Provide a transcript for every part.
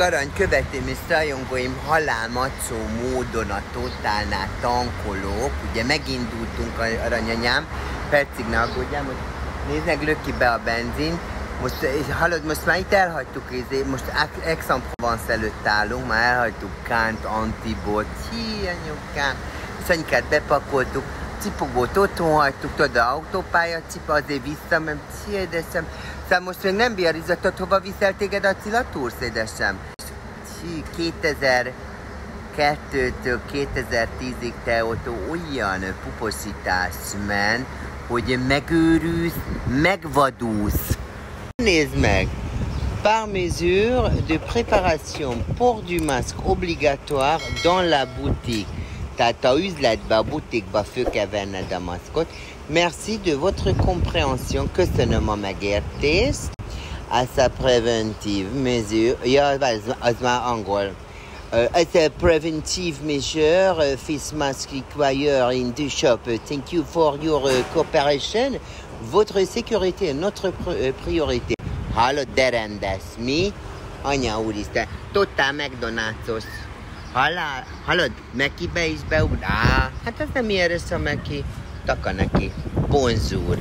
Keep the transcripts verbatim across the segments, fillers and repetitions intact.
Arany követőim és rajongóim halálmatszó módon a Totálnál tankolók. Ugye megindultunk, aranyanyám, percig ne aggódjál, most nézd meg, lök ki be a benzin. Most, és hallod, most már itt elhagytuk, most Aix-en-Provence előtt állunk, már elhagytuk Kánt, Antibót, hi, anyukám, Szanyikát bepakoltuk, cipogót otthon hagytuk, tudod, az autópálya cipa, azért vissza, mert hi, édesem. Szóval most még nem biarizottad, hova viszel téged a Cilla Tours, édesem? kétezer-kettőtől kétezer-tízig te ott olyan puposítás ment, hogy megőrülsz, megvadulsz. Nézd meg! Par mesure de préparation, port du masque obligatoire dans la boutique. Tehát a üzletbe, a butikba föl kell venned a maszkot. Merci de votre compréhension. Köszönöm a megértést. À sa préventive mesure. Ja, az, az már angol. Uh, as a preventive measure, uh, face mask required in the shop. Uh, thank you for your uh, cooperation. Votre sécurité est notre pr uh, priorité. Hallod, de rendes. Mi? Anya úristen. Totál McDonald's-os. Hallál? Hallod? Mekibe is beugr. Á, hát az nem ilyen rossz a Meki. Taka neki. Bonjour.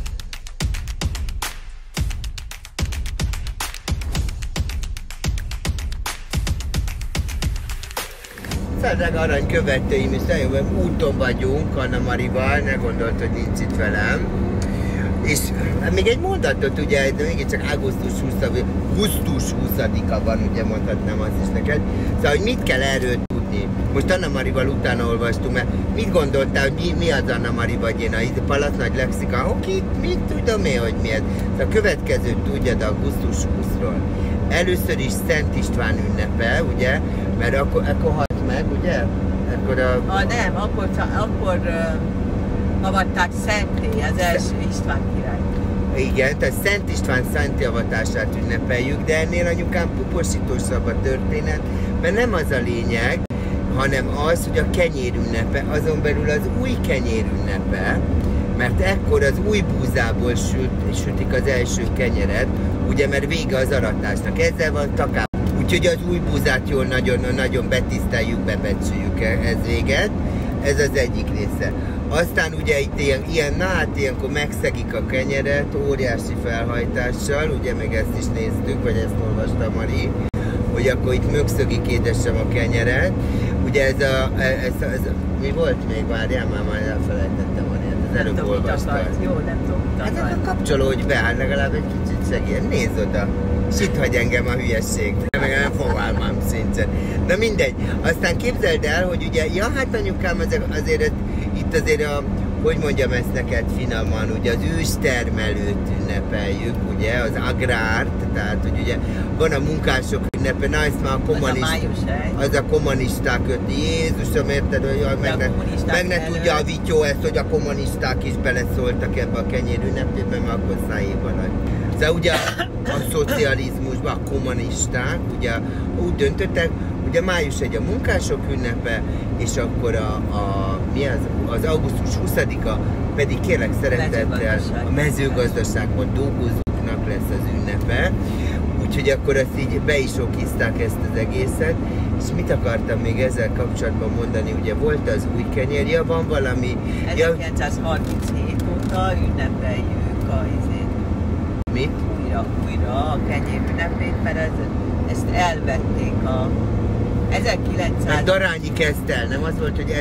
Szedeg arany követőim, és nagyon úton vagyunk Anna Marival, ne gondolt, hogy nincs itt velem. És még egy mondatot, ugye, de mégiscsak augusztus huszadika, augusztus huszadika van, ugye mondhatnám azt is neked. Szóval, hogy mit kell erről tudni? Most Anna Marival utána olvastunk, mert mit gondoltál, hogy mi, mi az Anna Mari vagy én, a Palasz Nagy Lexikon? Oké, mit tudom én, hogy miért? Szóval a következőt tudjad augusztus huszadikáról. Először is Szent István ünnepe, ugye? Mert akkor, akkor halt meg, ugye? Akkor a... a nem, akkor, akkor uh, avatták szenté, az első István király. Igen, tehát Szent István szenti avatását ünnepeljük, de ennél anyukám puposítósabb a történet, mert nem az a lényeg, hanem az, hogy a kenyér ünnepe, azon belül az új kenyér ünnepe, mert ekkor az új búzából süt, sütik az első kenyeret, ugye, mert vége az aratásnak, ezzel van takában. Úgyhogy az új búzát jól nagyon-nagyon betiszteljük, bebecsüljük, ez véget, ez az egyik része. Aztán ugye itt ilyen, ilyen na hát ilyenkor megszegik a kenyeret, óriási felhajtással, ugye meg ezt is néztük, vagy ezt olvastam, Mari, hogy akkor itt mögszögik édesem a kenyeret. Ugye ez a, ez, ez, ez mi volt még? Várjál, már már elfelejtettem, Mari, az előbb olvastam. Jó, nem tudom, hát akkor kapcsolódj be, hát legalább egy kicsit segít. Nézd oda! Itt hagy engem a hülyesség, meg nem fogalmam szinten. Na mindegy. Aztán képzeld el, hogy ugye, ja hát anyukám, azért, azért itt azért a, hogy mondjam ezt neked finoman, ugye az őstermelőt ünnepeljük, ugye, az agrárt, tehát hogy ugye van a munkások ünnepe, na ezt már a kommunisták, az, az a kommunisták öt, Jézusom, érted, hogy meg ne, meg ne tudja a Vityó ezt, hogy a kommunisták is beleszóltak ebbe a kenyér ünnepébe, mert akkor szájéban nagy. De ugye a, a szocializmusban a kommunisták ugye úgy döntöttek, ugye május egy a munkások ünnepe, és akkor a, a, mi az, az augusztus huszadika pedig kérlek szeretettel a mezőgazdaságban dolgozóknak lesz az ünnepe. Úgyhogy akkor azt így be is okizták ezt az egészet. És mit akartam még ezzel kapcsolatban mondani? Ugye volt az új kenyér, ja, van valami... ezerkilencszázharminchét óta ünnepeljük a izét. Mit? Újra, újra a kenyér ünnepét, mert ez, ezt elvették a ezerkilencszáz... Darányi kezdte el, nem az volt, hogy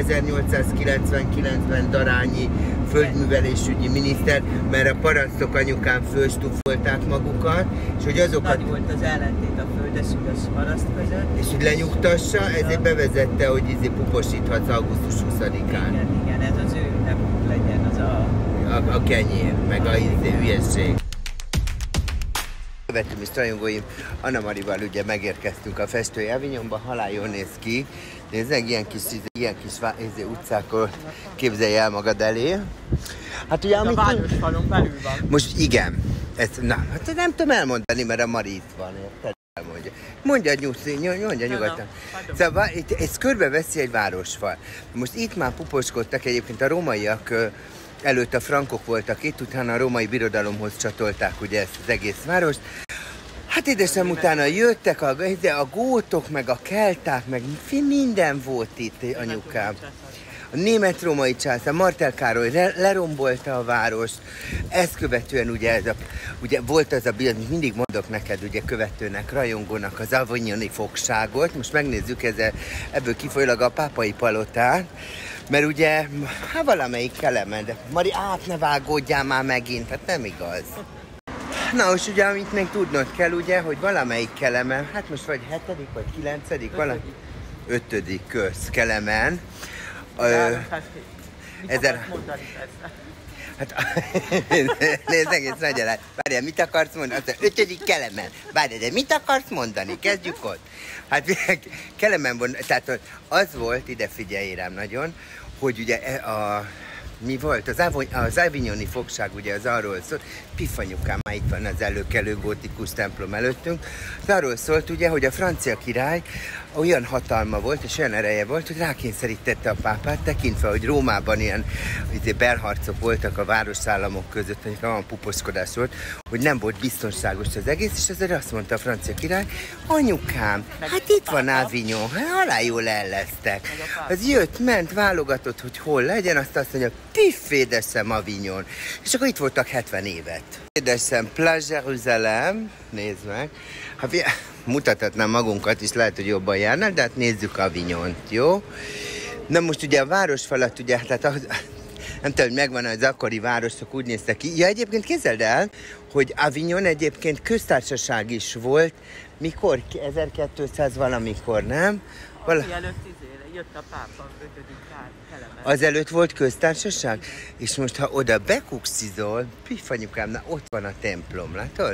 ezernyolcszázkilencvenkilencben Darányi földművelésügyi miniszter, mert a parasztok anyukán fölstufolták magukat, és hogy azokat... Nagy volt az ellentét a földesügyes paraszt között. És hogy lenyugtassa, ezért bevezette, hogy izé puposíthatsz augusztus huszadikán. Igen, igen, ez az ő ünnepük legyen, az a... A, a kenyér, meg a izé hülyesség. Követőm és rajongóim, Anna Marival ugye megérkeztünk a Festői Avignonba, halál jól néz ki. Nézzek, ilyen kis, ilyen kis izé, utcákon képzelj el magad elé. Hát ugye, amit... A városfalon belül van. Most igen, ezt, na, hát nem tudom elmondani, mert a Mari itt van, érted? Elmondja. Mondja nyugszi, mondja nyugodtan. Szóval itt, ez körbeveszi egy városfal. Most itt már puposkodtak, egyébként a rómaiak előtt a frankok voltak itt, utána a római birodalomhoz csatolták ugye ezt az egész várost. Hát édesem, utána jöttek a, a gótok, meg a kelták, meg minden volt itt, anyukám. A német-római császár, Martel Károly lerombolta a várost, ezt követően ugye, ez a, ugye volt az a bild, amit mindig mondok neked, ugye követőnek, rajongónak az avignoni fogságot. Most megnézzük ezzel, ebből kifolyólag a pápai palotát, mert ugye, hát valamelyik Kelemen, de Mari, át ne vágódjál már megint, hát nem igaz. Na, most ugye, amit még tudnod kell, ugye, hogy valamelyik Kelemen, hát most vagy hetedik, vagy kilencedik, valami ötödik köz Kelemen. Ö, ezer... Hát, nézd, egész nagy elát. Várjál, mit akarsz mondani? Azt ötödik Kelemen. Várjál, de mit akarsz mondani? Kezdjük ott. Hát Kelemen van, tehát az volt, ide figyelj rám nagyon, hogy ugye a... Mi volt? Az, az avignoni fogság ugye az arról szólt, Pifanyukám, már itt van az előkelő gótikus templom előttünk, az arról szólt ugye, hogy a francia király olyan hatalma volt és olyan ereje volt, hogy rákényszerítette a pápát, tekintve, hogy Rómában ilyen belharcok voltak a városállamok között, hogy van puposkodás volt, hogy nem volt biztonságos az egész, és ezért azt mondta a francia király, anyukám, hát itt van Avignon, hát alá jól elleztek. Az jött, ment, válogatott, hogy hol legyen, azt azt mondja, piff, édeszem Avignon. És akkor itt voltak hetven évet. Édeszem, Place Jérusalem, nézd meg. Hát mutathatnám magunkat is, lehet, hogy jobban járnak, de hát nézzük Avignont, jó? Na most ugye a városfalat, ugye, tehát az, nem tudom, hogy megvan az akkori városok, úgy néztek ki. Ja, egyébként képzeld el, hogy Avignon egyébként köztársaság is volt, mikor? ezerkétszáz valamikor, nem? Vala... Előtt jött a pápa, ötödik Kelemen. Azelőtt volt köztársaság? És most, ha oda bekukszizol, pifanyukám, na ott van a templom, látod?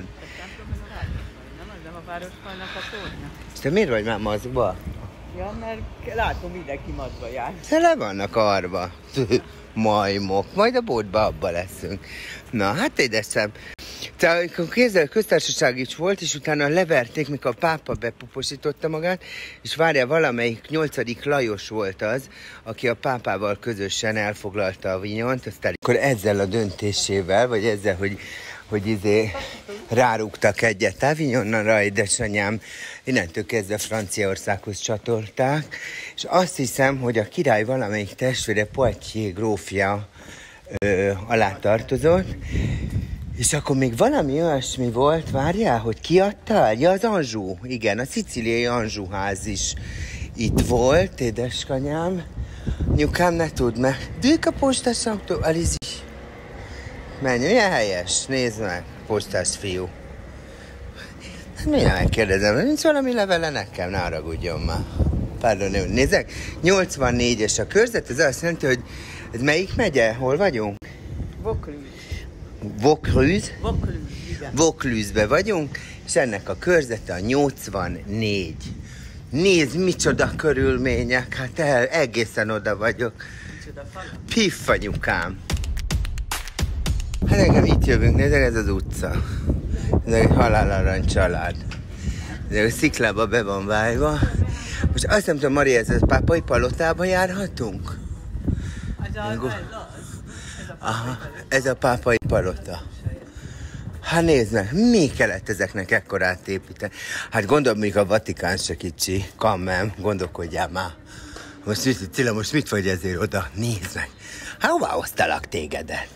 A városfalnak a tornya. És te miért vagy már maszkba? Ja, mert látom, mindenki maszkba jár. Te le vannak arba. Majmok. Majd a boltba abba leszünk. Na, hát édeszem. Tehát a kézzel köztársaság is volt, és utána leverték, mikor a pápa bepuposította magát, és várja, valamelyik nyolcadik Lajos volt az, aki a pápával közösen elfoglalta Avignont, aztán akkor ezzel a döntésével, vagy ezzel, hogy hogy izé rárúgtak egyet Avignonra, édesanyám, innentől kezdve Franciaországhoz csatolták, és azt hiszem, hogy a király valamelyik testvére Poitiers grófja ö, alá tartozott, és akkor még valami olyasmi volt, várjál, hogy kiadta? Ja, az Anjou, igen, a szicíliai Anjou ház is itt volt, édeskanyám. Nyukám, ne tudd meg. Dűk a postás autó, Alizi. Menj, milyen helyes? Nézd meg, postás fiú. Hát mindjárt megkérdezem, nincs valami levele nekem? Ne haragudjon már. Pardon, nézzek. nyolcvannégyes a körzet, ez azt jelenti, hogy ez melyik megye? Hol vagyunk? Vaucluse. Vaucluse? Vaucluse, igen. Vaucluse-be vagyunk, és ennek a körzete a nyolcvannégy. Nézd, micsoda körülmények, hát el, egészen oda vagyok. Micsoda falu? Piff anyukám. Hát engem itt jövünk, nézzük, ez az utca. Ez egy halálarany család. Ez a sziklába be van vájva. Most azt nem tudom, Mari, ez a pápai palotába járhatunk? Ez az, ez az. Ez a Aha, ez a pápai palota. Hát nézd meg, mi kellett ezeknek ekkorát építeni? Hát gondolom, még a Vatikán se kicsi. Kammem, gondolkodjál már. Most, Cilla, most mit vagy ezért oda? Nézd meg. Hát hová hoztalak tégedet?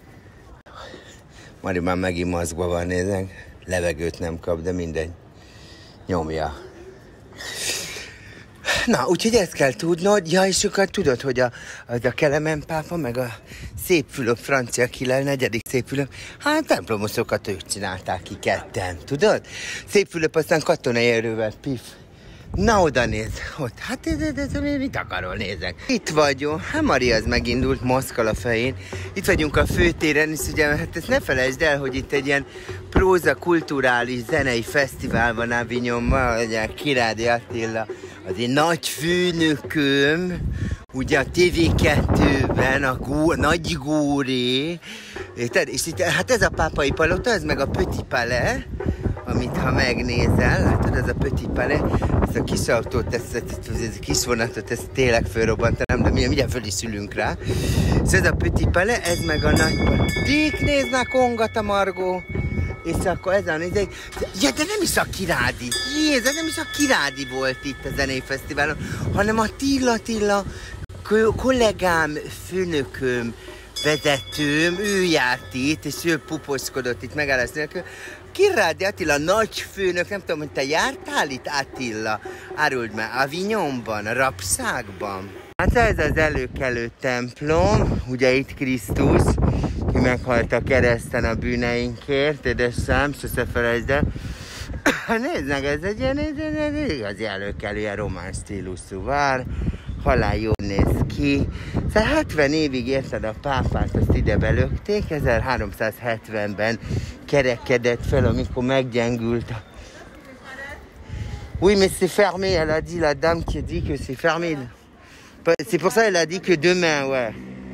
Mari már megint maszkba van, nézek. Levegőt nem kap, de mindegy. Nyomja. Na, úgyhogy ezt kell tudnod. Ja, és akkor tudod, hogy a, az a Kelemen pápa, meg a Szépfülöp francia király, negyedik Szépfülöp, hát templomoszokat ők csinálták ki ketten, tudod? Szépfülöp aztán katonai erővel, pif. Na, oda néz, ott, hát ez, ez, ez, ez mit akarol, nézek? Itt vagyunk, hát Mari az megindult, maszkal a fején. Itt vagyunk a főtéren, és ugye, hát ezt ne felejtsd el, hogy itt egy ilyen próza, kulturális, zenei fesztivál van Avignonban, ugye Kirádi Attila, az én nagy főnököm, ugye a té vé kettőben, a gó, nagy góri, érted? És itt, hát ez a pápai palota, ez meg a Petit Palais, amit ha megnézel, látod, ez a Petit Palais, ezt a kis autót, ezt, ezt, ezt a kis vonatot, ezt tényleg fölrobbantanám, de mindjárt föl is ülünk rá. És ez a Petit Palais, ez meg a nagy palais. Dík, nézd már, kongat a Margó! És akkor ez a nézzék, ja, de nem is a Kirádi, Jézus, nem is a Kirádi volt itt a zenei fesztiválon, hanem a Tilla Tilla kollégám, főnököm, vezetőm, ő járt itt, és ő puposzkodott itt megállás nélkül. Kirádi Attila, nagy főnök, nem tudom, hogy te jártál itt, Attila? Áruld már, Avignonban, Rapszágban. Hát ez az előkelő templom, ugye itt Krisztus, ki meghalt a kereszten a bűneinkért, édesem, sose felejtsd el. Nézd meg, ez egy ilyen, ez egy igazi előkelő, ilyen román stílusú vár. Halál jól néz ki. Szóval hetven évig érted a pápát, azt ide belökték, ezerháromszázhetvenben kerekedett fel, amikor meggyengült. Oui, mais c'est fermé, elle a dit, la dame qui a dit que c'est fermé. C'est pour ça qu'elle a dit que demain, ouais.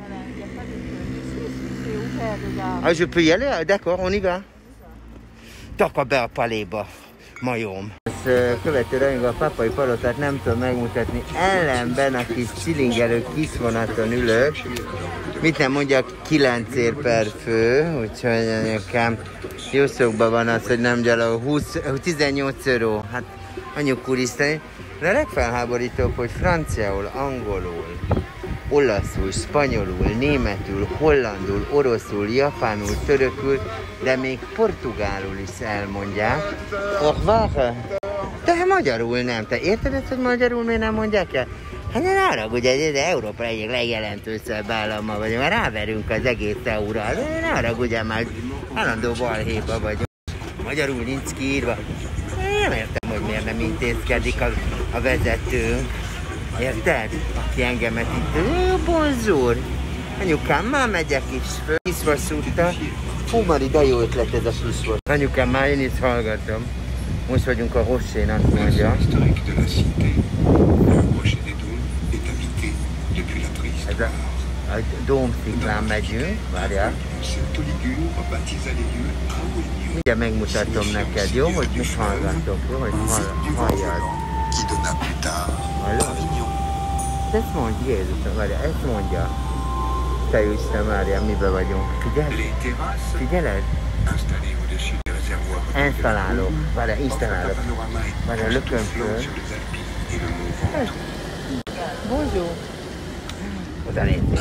Ah, je peux y aller? D'accord, on y va. Taka be a paléba, majom. Követő rajong a papai palotát nem tudom megmutatni, ellenben a kis csilingelő kis vonaton ülök. Mit nem mondjak, kilenc ér per fő, úgyhogy anyukám jó szokban van az, hogy nem gyalog, húsz, tizennyolc euró, hát anyuk úristen. De a legfelháborítóbb, hogy franciául, angolul, olaszul, spanyolul, németül, hollandul, oroszul, japánul, törökül, de még portugálul is elmondják. Au revoir! De magyarul nem. Te érted ezt, hogy magyarul miért nem mondják el? Hát ne haragudj, ez Európa egyik legjelentősebb állama vagyunk, mert ráverünk az egész euróra. De ne haragudj, már állandó balhéba vagyunk. Magyarul nincs kiírva. Én nem értem, hogy miért nem intézkedik a, a vezetőnk. Érted? Aki engemet itt... Bonjour! Anyukám, már megyek is föl. Kisvasúttal. Hú, Mari, de jó ötlet ez a kisvas. Anyukám, már én is hallgatom. Most vagyunk a Rochén, azt mondja. Ez a, a Dómsziklán megyünk, várjál. Mindjárt megmutatom neked, jó? Hogy mit hallgatok, jó? Hogy hall, halljad. Hallod? Ezt mondja, Jézus, várjál, ezt mondja. Te jó Isten, várjál, miben vagyunk? Figyelj? Figyeled? Installálok, várjál, installálok. Várjál, lököm föl. Bonjour. Oda nézzük.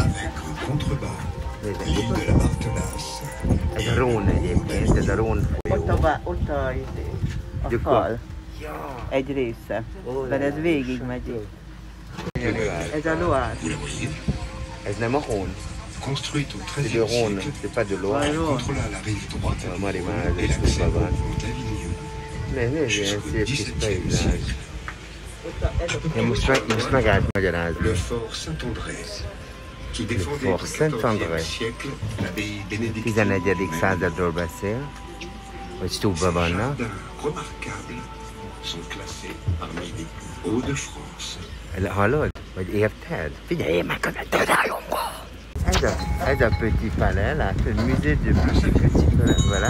Ez a Rhône egyébként, ez a Rhône folyó. Ott a, ott a, a fal. Egy része. Mert ez végig megy. Ez a Loire. Ez nem a Rhône. Construite au C'est de Rhône, c'est pas de Loire. contrôla la rive droite Ah, Mari már et ez l'accès tudva van. d'Avignon. Nézd, nézd, ilyen szép kis pejzsák. Ez a Én most, meg, most megállt magyarázni. Le fort Saint-André, qui défendait fort au Saint-André. quatorzième siècle l'abbaye bénédictine. tizenegyedik századról beszél, hogy stúbban Ces vannak. jardins remarquables sont classés parmi les Hauts de France. Hallod? Vagy érted? Figyelj, én megkövettem az álomba! Ez a, ez a Petit Palais, látod? Musée de Petit Palais, vele.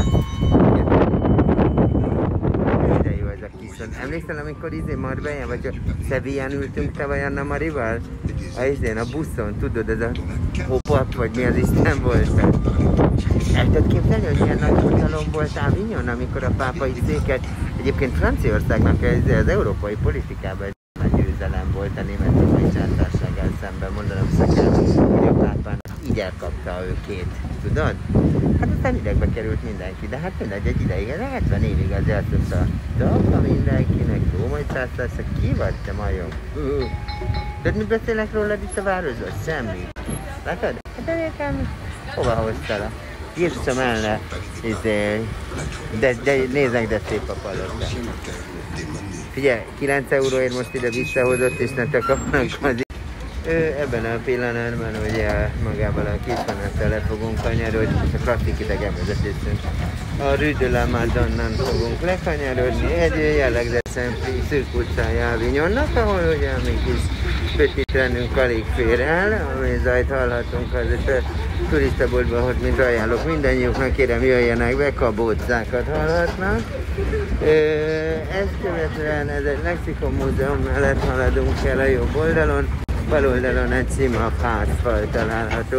De jó ez a kis. Emlékszel, amikor izé Marbellán, vagy a Sevillán ültünk tavaly Anna Marival? A izén, a buszon, tudod, ez a hop-up, vagy mi az Isten volt? El tudod képzelni, hogy milyen nagy hatalom volt Avignon, amikor a pápai széket, egyébként Franciaországnak ez az európai politikában nagy győzelem volt a német római császársággal szemben, mondanom szakál, hogy a pápának így elkapta ő két, tudod? Hát aztán idegbe került mindenki, de hát mindegy egy ideig, de hetven évig az elszökt a apa mindenkinek, római császárság, ki vagy te majom? Tudod, mit beszélek rólad itt a városban? Semmi. Látod? Hát nekem hova hoztál? Jézusom elne, izé, de, de nézzek, de szép a palota. Figyelj, kilenc euróért most ide visszahozott, és nem te kapnak az ő ebben a pillanatban ugye magával a kisvonattal le fogunk kanyarodni, és a klasszik idegenvezetésünk. A Rue de la Madonnán fogunk lekanyarodni, egy jellegzetes szűk utcája Avignonnak, ahol ugye mi kis petit trendünk alig fér el, ami zajt hallhatunk az egy turistaboltban, hogy mint ajánlok mindannyiuknak, kérem jöjjenek be, kabócákat hallhatnak. Ezt követően ez egy Lexikon múzeum mellett haladunk el a jobb oldalon, bal oldalon egy sima házfal található.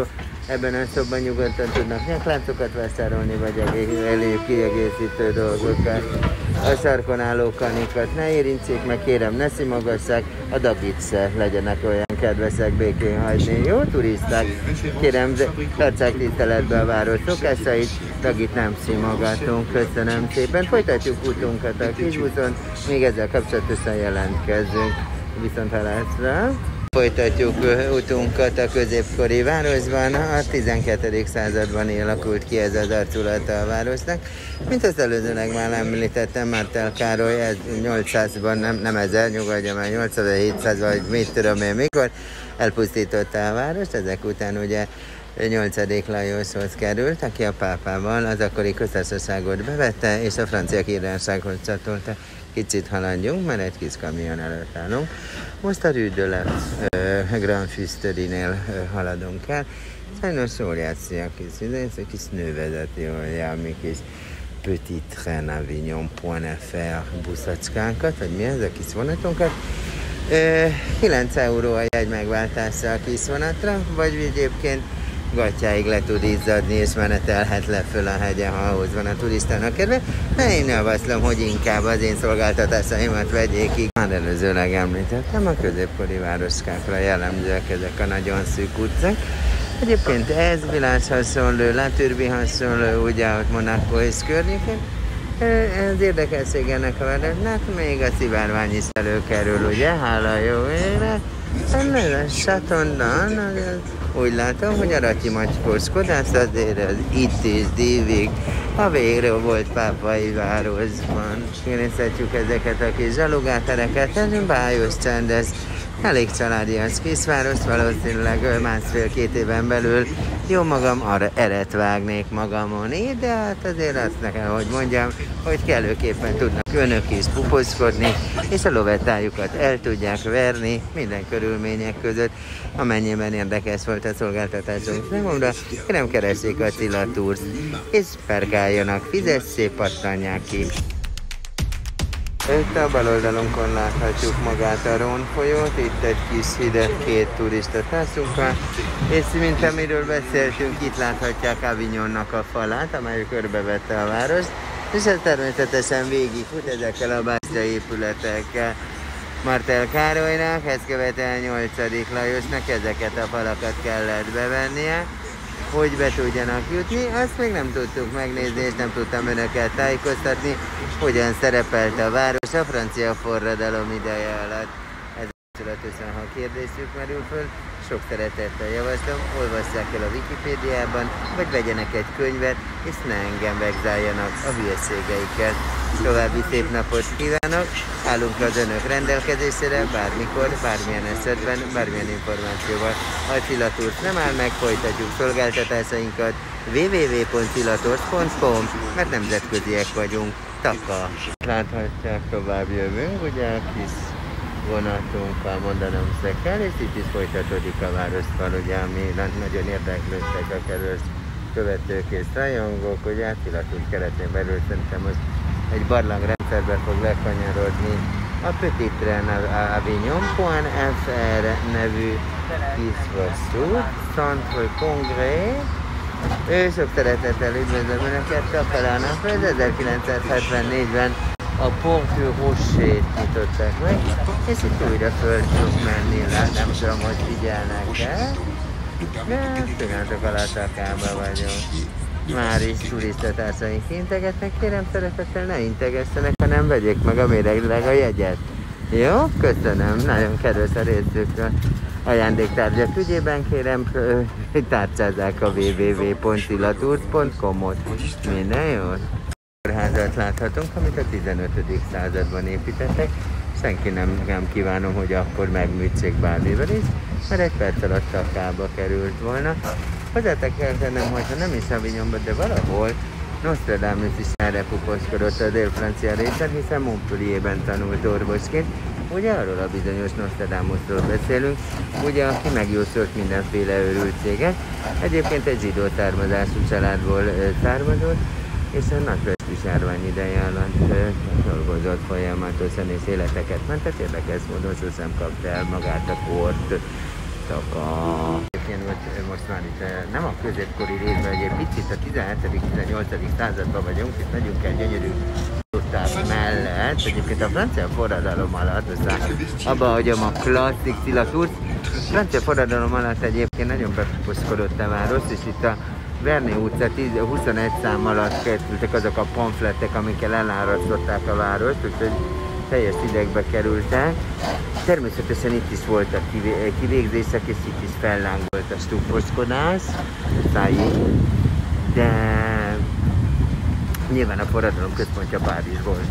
Ebben a szobban nyugodtan tudnak nyakláncokat vásárolni, vagy elég kiegészítő dolgokat. A sarkon álló kanikat ne érintsék meg, kérem, ne simogassák, a dagit se legyenek olyan kedvesek békén hagyni. Jó turisták, kérem, tartsák tiszteletbe a város szokásait, dagit nem simogatunk. Köszönöm szépen. Folytatjuk útunkat a kisbuszon, még ezzel kapcsolatosan jelentkezünk. Viszont hallásra. Folytatjuk utunkat a középkori városban. A tizenkettedik században alakult ki ez az arculata a városnak. Mint azt előzőleg már említettem, Martel Károly nyolcszázban, nem, nem ezer, nyugodja már, nyolcszáz vagy mit tudom én mikor, elpusztította a várost. Ezek után ugye nyolcadik Lajoshoz került, aki a pápával az akkori köztársaságot bevette, és a francia királysághoz csatolta. Kicsit haladjunk, mert egy kis kamion előtt állunk. Most a Rue de la uh, Grand Fusterie-nél uh, haladunk el. Sajnos jól játszik a kis, ez egy kis nővezet, jól jár, mi kis Petit Train Avignon pont f r buszacskánkat, vagy mi ez a kis vonatunkat. Uh, kilenc euró a jegy megváltása a kis vonatra, vagy egyébként gatyáig le tud izzadni, és menetelhet le föl a hegyen, ha ahhoz van a turistának kedve. De én javaslom, hogy inkább az én szolgáltatásaimat vegyék ki. Már előzőleg említettem, a középkori városkákra jellemzőek ezek a nagyon szűk utcák. Egyébként ez Village hasonló, La Turbie hasonló, ugye ott Monaco és környékén. Ez érdekesség ennek a városnak, még a szivárvány is előkerül, ugye? Hála jó ére. A Chatondon, úgy látom, hogy a Ratyi macskóskodás azért az itt is dívig a végre volt pápai városban. Kérdezhetjük ezeket a kis zsalugátereket, ez bájos csendes, elég családias kisváros, valószínűleg másfél-két éven belül jó magam arra eret vágnék magamon, de hát azért azt nekem, hogy mondjam, hogy kellőképpen tudnak önök is puposzkodni, és a lovettájukat el tudják verni minden körülmények között, amennyiben érdekes volt a szolgáltatásunk számomra, kérem keressék a Attila Tours, és perkáljanak, fizessék, pattanják ki. Itt a bal oldalunkon láthatjuk magát a Rhône folyót, itt egy kis hideg két turista társunkkal, és mint amiről beszéltünk, itt láthatják Avignonnak a falát, amely körbevette a várost, és ez természetesen végigfut ezekkel a bástya épületekkel. Martel Károlynak, ezt követően nyolcadik Lajosnak ezeket a falakat kellett bevennie, hogy be tudjanak jutni. Azt még nem tudtuk megnézni, és nem tudtam önöket tájékoztatni, hogyan szerepelt a város a francia forradalom ideje alatt. Ez kapcsolatosan, ha kérdésük merül föl, sok szeretettel javaslom, olvassák el a Wikipédiában, vagy vegyenek egy könyvet, és ne engem vegzáljanak a hülyeségeikkel. További szép napot kívánok, állunk az önök rendelkezésére, bármikor, bármilyen esetben, bármilyen információval. Attila Tours nem áll meg, folytatjuk szolgáltatásainkat w w w pont tilators pont com, mert nemzetköziek vagyunk. Taka! Láthatják, tovább jövünk, ugye a kis vonatunkkal mondanom se kell, és itt is folytatódik a városfal, ugye, ami nagyon érdeklődtek a kerül követők és rajongók, ugye Attila Tours keretén belül szerintem most egy barlangrendszerbe fog lekanyarodni a Petit Train Avignon pont f r nevű kis vasút, Centre Congrès. Ő sok szeretettel üdvözlöm önöket, Kapelának, ez ezerkilencszázhetvennégyben a Pont du Rocher nyitották meg, és itt újra föl tudunk menni, nem tudom, hogy figyelnek-e, de pillanatok alatt akába vagyunk. Már is turistatársaink integetnek, kérem szeretettel ne integessenek, hanem vegyék meg a méregleg a jegyet. Jó? Köszönöm, nagyon kedves a részükről. Ajándéktárgyak ügyében kérem, tárcsázzák a w w w pont tilators pont com-ot. Minden jót! Kórházat láthatunk, amit a tizenötödik században építettek. Senki nem, nem kívánom, hogy akkor megműtsék bármivel is, mert egy perc alatt akába került volna. Hozzátek kell tennem, hogyha nem is Avignonban, de valahol Nostradamus is erre puposkodott a dél-francia részen, hiszen Montpellierben tanult orvosként. Ugye arról a bizonyos Nostradamusról beszélünk, ugye aki megjósolt mindenféle őrültséget. Egyébként egy zsidó származású családból származott, és a nagypesti járvány ideje alatt dolgozott folyamatosan, és életeket mentett. Érdekes módon sosem kapta el magát a kort. Taka. környékén volt most már itt, nem a középkori részben, egy picit a tizenhetedik-tizennyolcadik században vagyunk, itt megyünk el gyönyörű utcák mellett. Egyébként a francia forradalom alatt, abba hagyom a klasszik Cilatúrt. A francia forradalom alatt egyébként nagyon bepuposzkodott a város, és itt a Verné utca huszonegy szám alatt kerültek azok a pamfletek, amikkel elárasztották a várost, úgyhogy teljes idegbe kerültek. Természetesen itt is voltak kivégzések, és itt is fellángolt a stúposkodás, de nyilván a forradalom központja Párizs volt.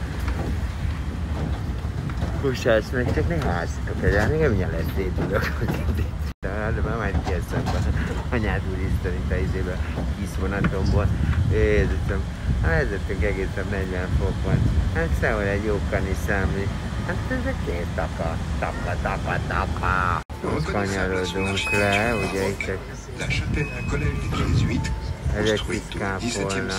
Húsás, meg csak ne háztok el, nekem ugye lesz szétülök. De már majd kieszembe anyád úristen itt a izébe kis vonatomból. Érzem, vezettünk egészen negyven fokon. Hát szóval egy jó kani számli. Hát ez a két taka, taka, taka, taka. Most kanyarodunk le, ugye itt ez egy kis kápolna.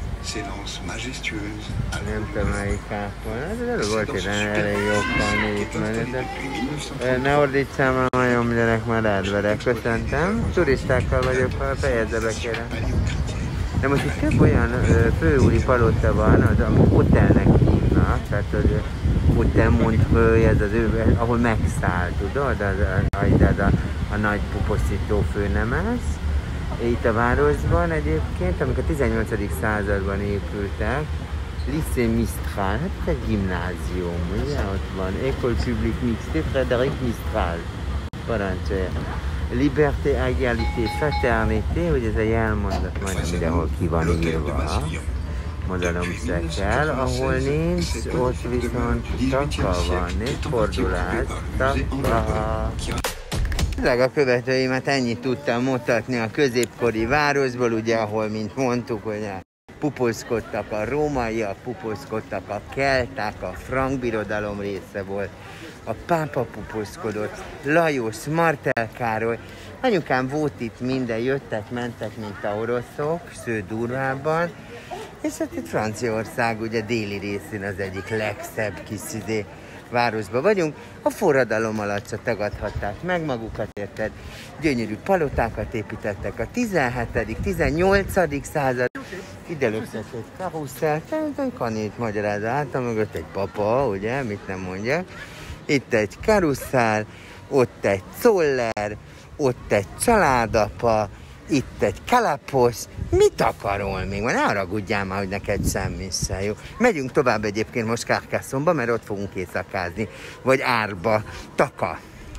Nem tudom melyik kápolna, de előbb volt egy elég jó kani itt mellett. Ne ordítsál már, majom gyerek, már átverek. Köszöntem. Turistákkal vagyok, fejezze be kérem. De most itt több olyan főúri palota van, az a hotelnek hívnak, tehát az Hotel Montreux, ez az ő, ahol megszáll, tudod, az, az, az a, a nagy puposzító főnemes. Itt a városban egyébként, amik a tizennyolcadik században épültek, Lycée Mistral, hát egy gimnázium, ugye, ott van, École Publique Mixte, Frédéric Mistral, parancsolja. Liberté, Égalité, Fraternité, hogy ez a jelmondat majdnem mindenhol ki van írva, mondanom se kell, ahol nincs, ott viszont taka van, négy fordulás, taka. A követőimet ennyit tudtam mutatni a középkori városból, ugye, ahol, mint mondtuk, hogy puposzkodtak a rómaiak, puposzkodtak a kelták, a frank birodalom része volt, a pápa puposzkodott, Lajos, Martel Károly, anyukám volt itt minden, jöttek, mentek, mint a oroszok, sőt durvábban, és hát itt Franciaország ugye déli részén az egyik legszebb kis izé, városban vagyunk. A forradalom alatt se tagadhatták meg magukat, érted? Gyönyörű palotákat építettek a tizenhetedik tizennyolcadik század. Ide löktek egy karusszelt, egy kanét magyarázza át, mögött egy papa, ugye, mit nem mondjak. Itt egy karusszál, ott egy Czoller, ott egy családapa, itt egy kalapos. Mit akarol még? Ne haragudjál már, hogy neked semmi se jó. Megyünk tovább egyébként most Carcassonba, mert ott fogunk éjszakázni. Vagy Árba, Taka.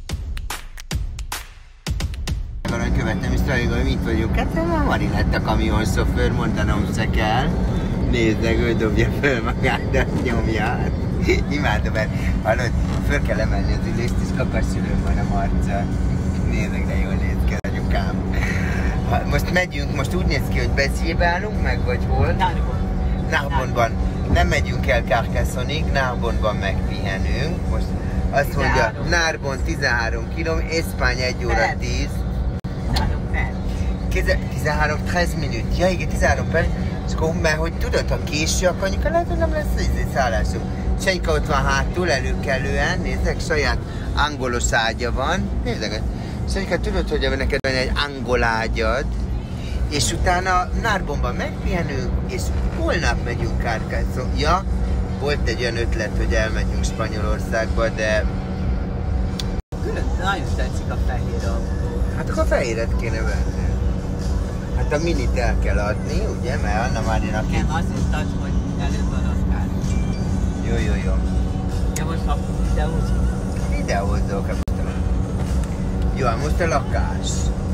Valahogy követtem is találjuk, hogy mit vagyunk. Hát már Mari lett a kamionsofőr, mondanom se kell. Nézzek, ő dobja föl magát, de nyomja. Imádom, mert hallod, föl kell emelni az ülést, és kakasszülőm van a Marca. Nézzek, de jól néz ki, anyukám. Most megyünk, most úgy néz ki, hogy Béziers-ben meg vagy hol? Narbonne. Narbonne-ban. Nem megyünk el Carcassonig, Narbonne-ban megpihenünk. Most azt mondja, Narbonne tizenhárom kilóméter, Espány egy óra tíz. tizenhárom tíz minút. Ja igen, tizenhárom perc. És akkor, mert hogy tudod, ha késő, akkor anyuka lehet, hogy nem lesz ízé szállásunk. Senyka ott van hátul, előkelően, nézzek, saját angolos ágya van. Nézzek, Senyka, tudod, hogy neked van egy angol ágyad, és utána Narbonneban megpihenünk, és holnap megyünk Carcassonne. Ja, volt egy olyan ötlet, hogy elmegyünk Spanyolországba, de... Külön, nagyon tetszik a fehér autó. Hát akkor a fehéret kéne venni. Hát a minit el kell adni, ugye, mert Anna Márinak... Nem, azt hiszem, hogy előbb van az kár. Jó, jó, jó. Ja, most ha videózunk. Videózok, hát most a... Jó, most a lakás.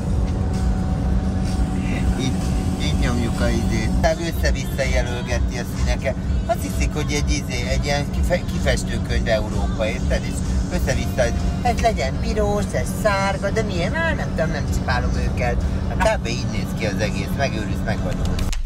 Itt, itt nyomjuk a izét. Tehát össze-vissza jelölgeti a színeket. Azt hiszik, hogy egy izé, egy ilyen kifestőkönyv Európa, érted? És össze-vissza, ez legyen piros, ez szárga, de milyen? Á, nem tudom, nem cipálom őket. Hát kb. Így néz ki az egész, megőrülsz, megvadulsz.